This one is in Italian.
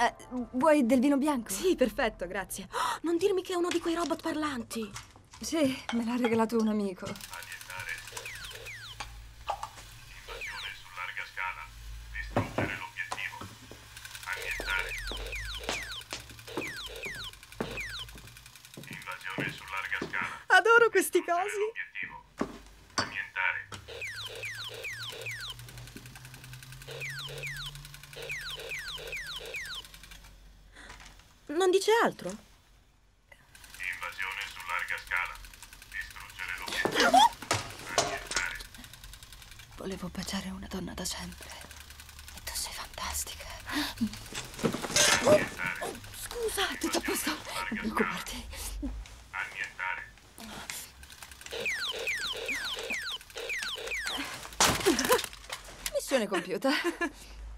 Vuoi del vino bianco? Sì, perfetto, grazie. Oh, non dirmi che è uno di quei robot parlanti. Sì, me l'ha regalato un amico. Annientare. Invasione su larga scala. Distruggere l'obiettivo. Annientare. Invasione su larga scala. Adoro questi cosi. L'obiettivo. Annientare. Non dice altro? Invasione su larga scala. Distruggere l'obiettivo. Annientare. Volevo baciare una donna da sempre. E tu sei fantastica. Annientare. Scusa, tutto a posto. Non preoccuparti. Annientare. Missione compiuta.